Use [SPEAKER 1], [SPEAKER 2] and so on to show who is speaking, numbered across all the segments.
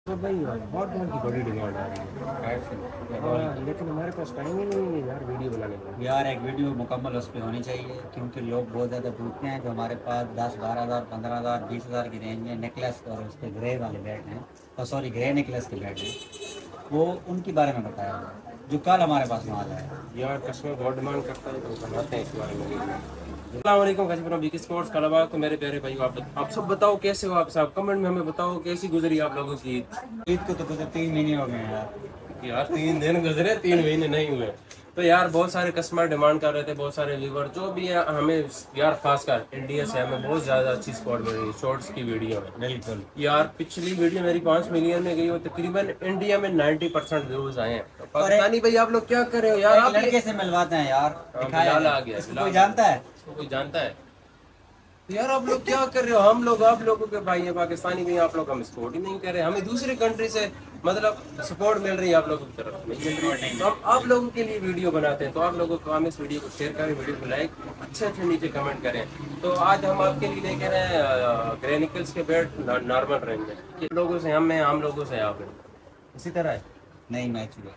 [SPEAKER 1] तो भाई बहुत बहुत की बड़ी डिमांड आ रही है लेकिन हमारे पास टाइम ही नहीं है यार वीडियो बनाने का।
[SPEAKER 2] यार एक वीडियो मुकम्मल उस पर होनी चाहिए क्योंकि लोग बहुत ज़्यादा पूछते हैं। जो हमारे पास 10-12 हज़ार 15 हज़ार 20 हज़ार की रेंज में नेकलेस और उसके ग्रे वाले बैट हैं, और सॉरी ग्रे नेकलेस के बैट हैं, वो उनके बारे में बताया जाए जो कल हमारे पास माल है।
[SPEAKER 1] यार कस्टमर बहुत डिमांड करता है तो बनाते हैं इस बारे में वीडियो। अस्सलाम वालेकुम, कैसे फ्रॉम बिग स्पोर्ट्स कलाबाग। तो मेरे प्यारे भाई, आप सब बताओ कैसे हो आप सब, कमेंट में हमें बताओ कैसी गुजरी आप लोगों की
[SPEAKER 2] ईद को तो कुछ 3 महीने हो गए हैं यार।
[SPEAKER 1] यार 3 दिन गुजरे, 3 महीने नहीं हुए। तो यार बहुत सारे कस्टमर डिमांड कर रहे थे, बहुत सारे व्यूवर जो भी है हमें, यार खासकर इंडिया से हमें बहुत ज़्यादा अच्छी सपोर्ट मिल रही है शॉर्ट्स की वीडियो में।
[SPEAKER 2] बिल्कुल
[SPEAKER 1] यार पिछली वीडियो मेरी 5 मिलियन में गई हो, तकरीबन इंडिया में 90% व्यूज आए हैं। तो पाकिस्तानी भाई आप लोग क्या कर रहे हो यार, आप
[SPEAKER 2] लड़के से मिलवाते हैं यार।
[SPEAKER 1] बिलाल आ गया,
[SPEAKER 2] इसको कोई जानता है?
[SPEAKER 1] इसको कोई जानता है? तो यार आप लोग क्या कर रहे हो, हम लोग आप लोगों के भाई है पाकिस्तानी भाई, आप लोग हमें सपोर्ट ही नहीं कर रहे। हमें दूसरी कंट्री से मतलब सपोर्ट मिल रही है, आप लोगों की तरफ नहीं मिल रही है। तो हम आप लोगों के लिए वीडियो बनाते हैं, तो आप लोगों को हम इस वीडियो को शेयर करें, वीडियो को लाइक अच्छे अच्छे नीचे कमेंट करें। तो आज हम आपके लिए लेके रहे हैं ग्रेनिकल्स के बेड नॉर्मल रेंज में। किन लोगों से हम लोगों से आप हैं, इसी तरह है।
[SPEAKER 2] नहीं मैच हुआ।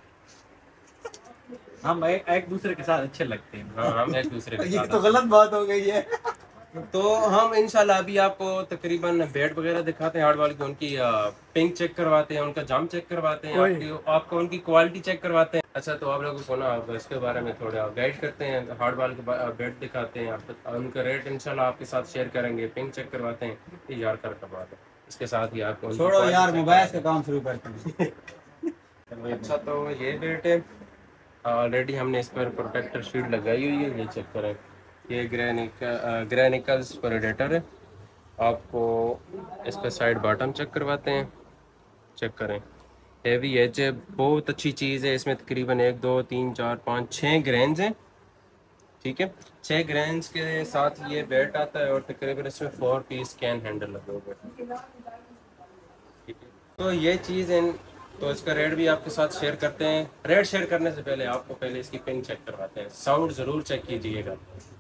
[SPEAKER 3] हम एक दूसरे के साथ अच्छे लगते हैं।
[SPEAKER 1] हाँ हम एक दूसरे के
[SPEAKER 2] ये
[SPEAKER 1] साथ
[SPEAKER 2] तो गलत बात हो गई है।
[SPEAKER 1] तो हम इंशाल्लाह अभी आपको तकरीबन बेड वगैरह दिखाते हैं, हार्ड वाल की, उनकी पिंक चेक करवाते हैं, उनका जाम चेक करवाते हैं, आपको उनकी क्वालिटी चेक करवाते हैं। अच्छा तो आप लोगों को ना इसके बारे में थोड़ा गाइड करते हैं, हार्ड वाल के बेड दिखाते हैं, उनका रेट इंशाल्लाह आपके साथ शेयर करेंगे, पिंक चेक करवाते हैं, ये यार कर करवाते हैं। इसके साथ ही आपको
[SPEAKER 2] छोड़ो यार, मोबाइल का काम शुरू करते हैं।
[SPEAKER 1] अच्छा तो ये बेड है, ऑलरेडी हमने इस पर प्रोटेक्टर शीट लगाई हुई है, ये चेक करें। ये ग्रेनिकल्स प्रेडेटर है। आपको इस पर साइड बॉटम चेक करवाते हैं, चेक करें। हेवी एज है, बहुत अच्छी चीज़ है। इसमें तकरीबन 1 2 3 4 5 6 ग्रेन्स हैं, ठीक है। 6 ग्रेन्स के साथ ये बेल्ट आता है, और तकरीबन इसमें 4 पीस कैन हैंडल लगे हुए हैं, ठीक है। तो ये चीज़ इन, तो इसका रेट भी आपके साथ शेयर करते हैं। रेट शेयर करने से पहले आपको पहले इसकी पिन चेक करवाते हैं, साउंड ज़रूर चेक कीजिएगा।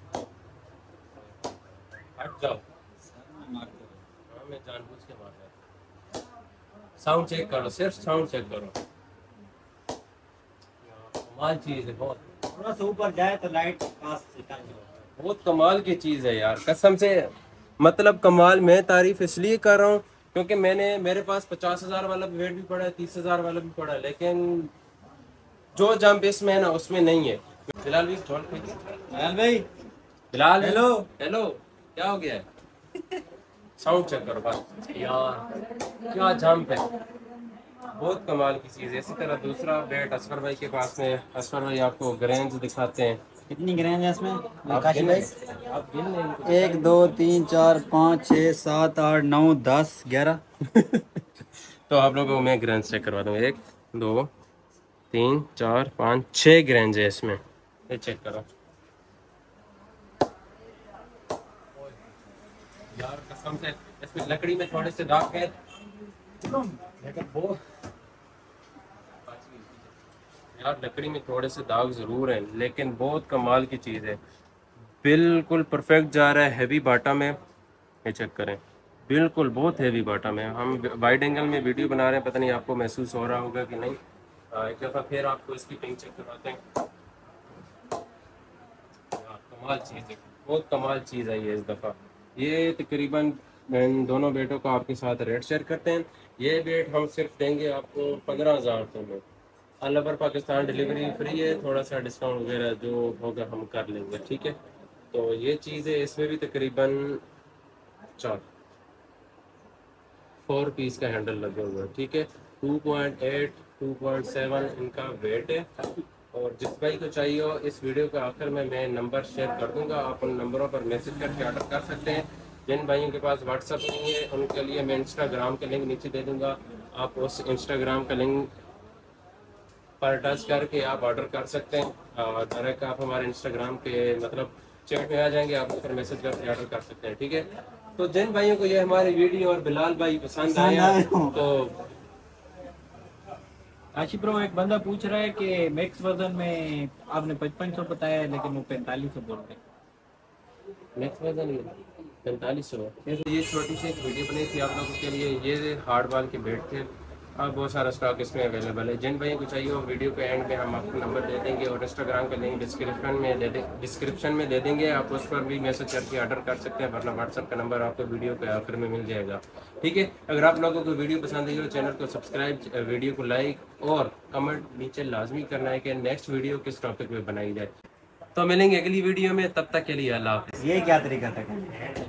[SPEAKER 1] हट जाओ, हाँ मैं जानबूझ के मार रहा था। साउंड चेक करो, सिर्फ साउंड चेक करो, कमाल चीज़ है बहुत।
[SPEAKER 2] थोड़ा सा ऊपर जाए तो लाइट पास से
[SPEAKER 1] बहुत कमाल की चीज़ है यार, कसम से। मतलब कमाल, मैं तारीफ इसलिए कर रहा हूँ क्योंकि मेरे पास 50,000 वाला वेट भी पड़ा है, 30,000 वाला भी पड़ा है, लेकिन जो जंप इसमें है ना उसमें नहीं है। बिलाल भी
[SPEAKER 2] बिलाल भाई,
[SPEAKER 1] बिलाल
[SPEAKER 2] हेलो
[SPEAKER 1] हेलो, क्या हो गया है? साउंड चेक करो बस यार, क्या जंप है, बहुत कमाल की चीज़ है। इसी तरह दूसरा बेट असफर भाई के पास में, असफर भाई आपको ग्रेन्स दिखाते हैं।
[SPEAKER 2] कितनी ग्रेन है इसमें?
[SPEAKER 1] आप गिन लें, आप गिन लें।
[SPEAKER 2] 1 2 3 4 5 6 7 8 9 10 11।
[SPEAKER 1] तो आप लोगों को मैं ग्रेन्स चेक करवा दूंगा। 1 2 3 4 5 6 ग्रेन्स है इसमें, ये चेक करो यार, कसम से इसमें लकड़ी में थोड़े से दाग है, लेकिन वो यार लकड़ी में थोड़े से दाग जरूर हैं, लेकिन बहुत कमाल की चीज़ है। बिल्कुल परफेक्ट जा रहा है, हैवी बाटा में, ये चेक करें। बिल्कुल बहुत हैवी बाटा में। हम वाइड एंगल में वीडियो बना रहे हैं, पता नहीं आपको महसूस हो रहा होगा कि नहीं। एक दफ़ा फिर आपको इसकी पिंक चेक करवाते हैं। यार कमाल चीज़ है, बहुत कमाल चीज़ है ये इस दफ़ा। ये तकरीबन इन दोनों बेटों को आपके साथ रेट शेयर करते हैं। ये बेट हम सिर्फ देंगे आपको 15,000 में। All over Pakistan delivery free है, थोड़ा सा डिस्काउंट वगैरह जो होगा हम कर लेंगे, ठीक है। तो ये चीज़ है, इसमें भी तकरीबन 4 पीस का हैंडल लगे हुए हैं, ठीक है। 2.8 2.7 इनका वेट है। और जिस भाई को चाहिए हो, इस वीडियो के आखिर में मैं नंबर शेयर कर दूंगा, आप उन नंबरों पर मैसेज करके ऑर्डर कर सकते हैं। जिन भाइयों के पास व्हाट्सअप नहीं है उनके लिए मैं इंस्टाग्राम का लिंक नीचे दे दूंगा, आप उस इंस्टाग्राम का लिंक पर टच करके आप ऑर्डर कर सकते हैं। डायरेक्ट आप हमारे इंस्टाग्राम के मतलब चैट में आ जाएंगे, आप उस पर मैसेज करके ऑर्डर कर सकते हैं, ठीक है। तो जिन भाइयों को ये हमारी वीडियो और बिलाल भाई पसंद आए तो
[SPEAKER 3] आशिफ ब्रो, एक बंदा पूछ रहा है कि मैक्स वर्जन में आपने 5500 बताया है लेकिन वो 4500 बोल रहे हैं।
[SPEAKER 1] Next version 4500। ये छोटी सी एक वीडियो बनी थी आप लोगों के लिए। ये हार्ड वाल के बेट थे, और बहुत सारा स्टॉक इसमें अवेलेबल है। जिन भाइयों को चाहिए वो वीडियो के एंड पे हम आपको नंबर दे देंगे और इंस्टाग्राम का लिंक डिस्क्रिप्शन में दे देंगे। आप उस पर भी मैसेज करके ऑर्डर कर सकते हैं, वरना व्हाट्सअप का नंबर आपको वीडियो के आखिर में मिल जाएगा। ठीक है, अगर आप लोगों को वीडियो पसंद आई हो चैनल को सब्सक्राइब, वीडियो को लाइक और कमेंट नीचे लाजमी करना है कि नेक्स्ट वीडियो किस टॉपिक पे बनाई जाए। तो मिलेंगे अगली वीडियो में, तब तक के लिए अल्लाह हाफिज़।
[SPEAKER 2] ये क्या तरीका था?